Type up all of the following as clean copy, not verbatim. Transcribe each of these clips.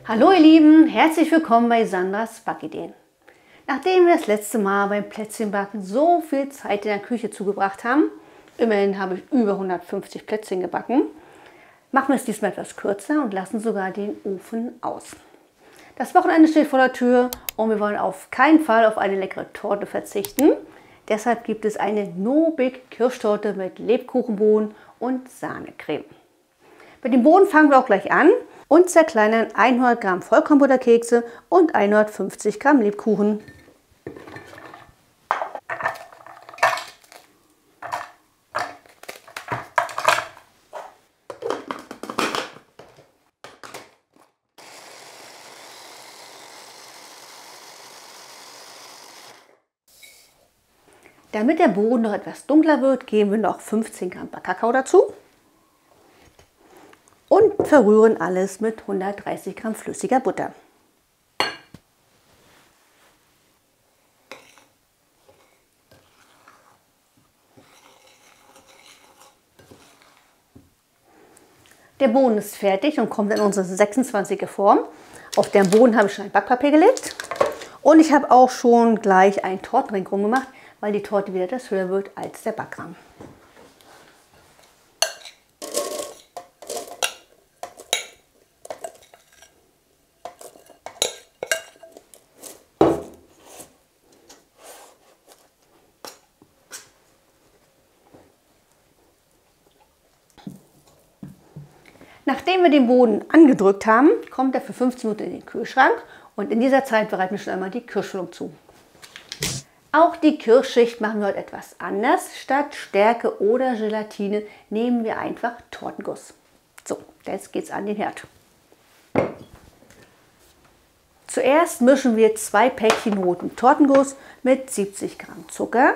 Hallo ihr Lieben, herzlich willkommen bei Sandras Backideen. Nachdem wir das letzte Mal beim Plätzchenbacken so viel Zeit in der Küche zugebracht haben, immerhin habe ich über 150 Plätzchen gebacken, machen wir es diesmal etwas kürzer und lassen sogar den Ofen aus. Das Wochenende steht vor der Tür und wir wollen auf keinen Fall auf eine leckere Torte verzichten. Deshalb gibt es eine No-Big Kirschtorte mit Lebkuchenbohnen und Sahnecreme. Mit dem Boden fangen wir auch gleich an und zerkleinern 100 Gramm Vollkornbutterkekse und 150 Gramm Lebkuchen. Damit der Boden noch etwas dunkler wird, geben wir noch 15 Gramm Backkakao dazu und verrühren alles mit 130 Gramm flüssiger Butter. Der Boden ist fertig und kommt in unsere 26er Form. Auf den Boden habe ich schon ein Backpapier gelegt und ich habe auch schon gleich einen Tortenring rumgemacht, weil die Torte wieder etwas höher wird als der Backrahmen. Nachdem wir den Boden angedrückt haben, kommt er für 15 Minuten in den Kühlschrank und in dieser Zeit bereiten wir schon einmal die Kirschfüllung zu. Auch die Kirschschicht machen wir heute etwas anders. Statt Stärke oder Gelatine nehmen wir einfach Tortenguss. So, jetzt geht's an den Herd. Zuerst mischen wir 2 Päckchen roten Tortenguss mit 70 Gramm Zucker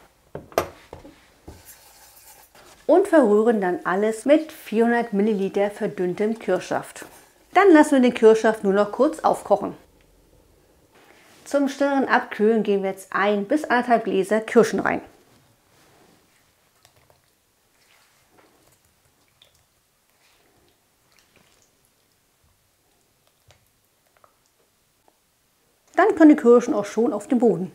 und verrühren dann alles mit 400 Milliliter verdünntem Kirschsaft. Dann lassen wir den Kirschsaft nur noch kurz aufkochen. Zum schnelleren Abkühlen geben wir jetzt 1 bis 1,5 Gläser Kirschen rein. Dann können die Kirschen auch schon auf den Boden.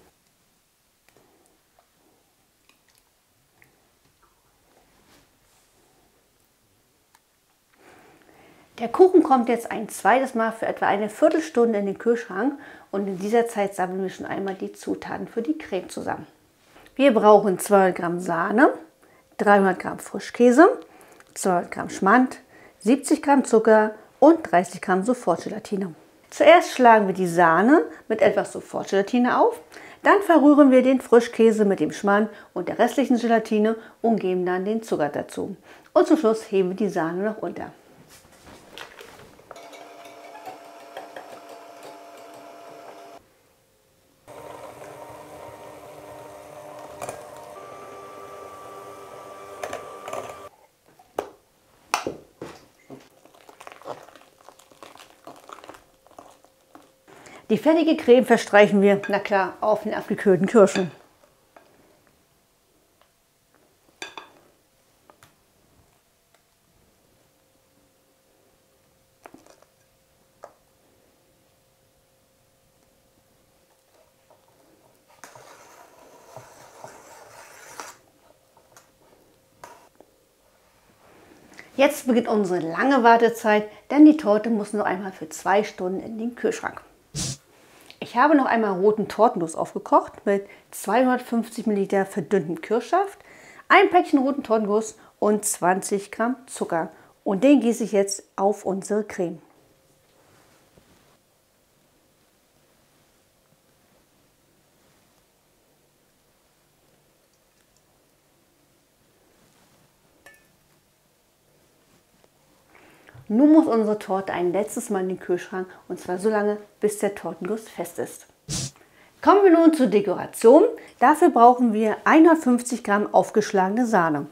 Der Kuchen kommt jetzt ein zweites Mal für etwa eine Viertelstunde in den Kühlschrank und in dieser Zeit sammeln wir schon einmal die Zutaten für die Creme zusammen. Wir brauchen 200 Gramm Sahne, 300 Gramm Frischkäse, 200 Gramm Schmand, 70 Gramm Zucker und 30 Gramm Sofortgelatine. Zuerst schlagen wir die Sahne mit etwas Sofortgelatine auf, dann verrühren wir den Frischkäse mit dem Schmand und der restlichen Gelatine und geben dann den Zucker dazu. Und zum Schluss heben wir die Sahne noch unter. Die fertige Creme verstreichen wir, na klar, auf den abgekühlten Kirschen. Jetzt beginnt unsere lange Wartezeit, denn die Torte muss noch einmal für 2 Stunden in den Kühlschrank. Ich habe noch einmal roten Tortenguss aufgekocht mit 250 Milliliter verdünntem Kirschsaft, ein Päckchen roten Tortenguss und 20 Gramm Zucker. Und den gieße ich jetzt auf unsere Creme. Nun muss unsere Torte ein letztes Mal in den Kühlschrank und zwar so lange, bis der Tortenguss fest ist. Kommen wir nun zur Dekoration. Dafür brauchen wir 150 Gramm aufgeschlagene Sahne.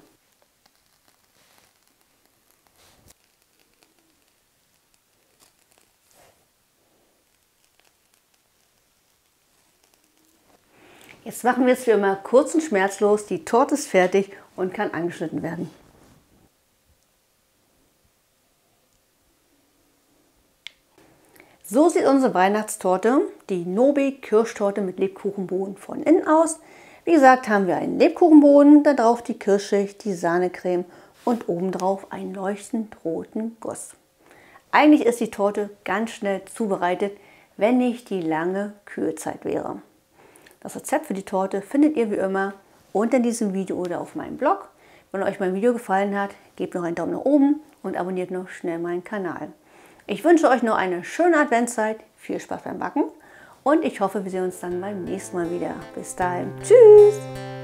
Jetzt machen wir es wie immer kurz und schmerzlos. Die Torte ist fertig und kann angeschnitten werden. So sieht unsere Weihnachtstorte, die Nobi-Kirschtorte mit Lebkuchenboden von innen aus. Wie gesagt, haben wir einen Lebkuchenboden, darauf die Kirschschicht, die Sahnecreme und obendrauf einen leuchtend roten Guss. Eigentlich ist die Torte ganz schnell zubereitet, wenn nicht die lange Kühlzeit wäre. Das Rezept für die Torte findet ihr wie immer unter diesem Video oder auf meinem Blog. Wenn euch mein Video gefallen hat, gebt noch einen Daumen nach oben und abonniert noch schnell meinen Kanal. Ich wünsche euch noch eine schöne Adventszeit, viel Spaß beim Backen und ich hoffe, wir sehen uns dann beim nächsten Mal wieder. Bis dahin, tschüss!